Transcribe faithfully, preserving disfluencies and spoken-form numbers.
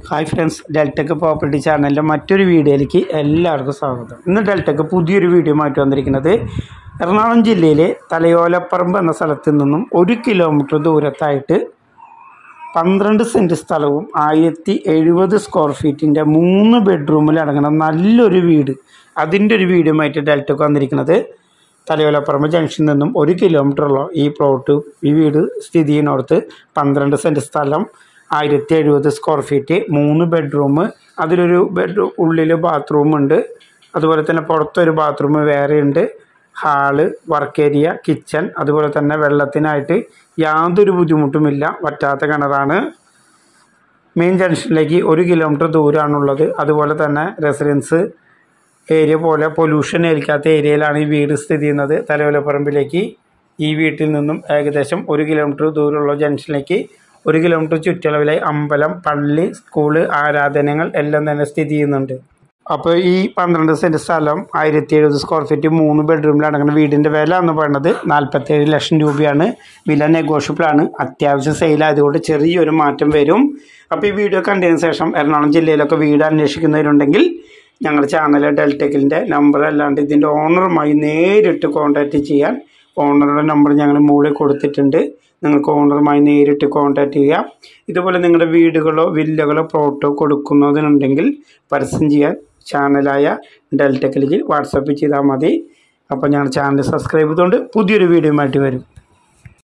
Hi friends, Deltech property ചാനലിൻ്റെ മറ്റൊരു വീഡിയോയിലേക്ക് എല്ലാവർക്കും സ്വാഗതം. ഇന്ന് ഡെൽറ്റെക് പുതിയൊരു വീഡിയോ മാറ്റി വന്നിരിക്കുന്നത് എറണാകുളം ജില്ലയിലെ തലയോലപ്പറമ്പ് എന്ന സ്ഥലത്ത് നിന്നും ഒരു കിലോമീറ്റർ ദൂരത്തായിട്ട് പന്ത്രണ്ട് സെൻറ്റ് സ്ഥലവും ആയിരത്തി എഴുപത് സ്ക്വയർ ഫീറ്റിൻ്റെ മൂന്ന് ബെഡ്റൂമിലടങ്ങുന്ന നല്ലൊരു വീട്, അതിൻ്റെ ഒരു വീഡിയോ ആയിട്ട് ഡെൽറ്റെക് വന്നിരിക്കുന്നത്. തലയോലപ്പറമ്പ് ജംഗ്ഷനിൽ നിന്നും ഒരു കിലോമീറ്ററുള്ള ഈ പ്ലോട്ട്, ഈ വീട് സ്ഥിതി ചെയ്യുന്നിടത്ത് പന്ത്രണ്ട് സെൻറ്റ് സ്ഥലം, ആയിരത്തി എഴുപത് സ്ക്വയർ ഫീറ്റ്, മൂന്ന് ബെഡ്റൂം, അതിലൊരു ബെഡ്റൂം ഉള്ളിൽ ബാത്റൂം ഉണ്ട്, അതുപോലെ തന്നെ പുറത്തൊരു ബാത്റൂം വേറെ ഉണ്ട്, ഹാള്, വർക്ക് ഏരിയ, കിച്ചൺ, അതുപോലെ തന്നെ വെള്ളത്തിനായിട്ട് യാതൊരു ബുദ്ധിമുട്ടുമില്ല, വറ്റാത്ത കിണറാണ്. മെയിൻ ജംഗ്ഷനിലേക്ക് ഒരു കിലോമീറ്റർ ദൂരമാണുള്ളത്. അതുപോലെ തന്നെ റെസിഡൻസ് ഏരിയ പോലെ പൊല്യൂഷൻ ഏൽക്കാത്ത ഏരിയയിലാണ് ഈ വീട് സ്ഥിതി ചെയ്യുന്നത്. തലയോലപ്പറമ്പിലേക്ക് ഈ വീട്ടിൽ നിന്നും ഏകദേശം ഒരു കിലോമീറ്റർ ദൂരമുള്ള ജംഗ്ഷനിലേക്ക് ഒരു കിലോമീറ്റർ ചുറ്റളവിലായി അമ്പലം, പള്ളി, സ്കൂള്, ആരാധനകൾ എല്ലാം തന്നെ സ്ഥിതി ചെയ്യുന്നുണ്ട്. അപ്പോൾ ഈ പന്ത്രണ്ട് സെൻറ്റ് സ്ഥലം ആയിരത്തി എഴുപത് സ്ക്വയർ ഫീറ്റ് മൂന്ന് ബെഡ്റൂമിൽ അടങ്ങുന്ന വീടിൻ്റെ വില എന്ന് പറയുന്നത് നാൽപ്പത്തേഴ് ലക്ഷം രൂപയാണ്. വില നെഗോഷ്യബിളാണ്. അത്യാവശ്യം സെയിലായതുകൊണ്ട് ചെറിയൊരു മാറ്റം വരും. അപ്പോൾ ഈ വീഡിയോ കണ്ടതിന് ശേഷം എറണാകുളം ജില്ലയിലൊക്കെ വീട് അന്വേഷിക്കുന്നവരുണ്ടെങ്കിൽ ഞങ്ങളുടെ ചാനൽ ഡെൽറ്റെക്കിൻ്റെ നമ്പർ അല്ലാണ്ട് ഇതിൻ്റെ ഓണറുമായി നേരിട്ട് കോൺടാക്റ്റ് ചെയ്യാൻ ഓണറുടെ നമ്പർ ഞങ്ങൾ മുകളിൽ കൊടുത്തിട്ടുണ്ട്. നിങ്ങൾക്ക് ഓണറുമായി നേരിട്ട് കോൺടാക്റ്റ് ചെയ്യാം. ഇതുപോലെ നിങ്ങളുടെ വീടുകളോ വില്ലകളോ പ്ലോട്ടോ കൊടുക്കുന്നതിനുണ്ടെങ്കിൽ പരസ്യം ചെയ്യാൻ ചാനലായ ഡെൽറ്റെക്കിലേക്ക് വാട്സപ്പ് ചെയ്താൽ മതി. അപ്പോൾ ഞങ്ങൾ ചാനൽ സബ്സ്ക്രൈബ് ചെയ്തുകൊണ്ട് പുതിയൊരു വീഡിയോ ആയിട്ട് വരും.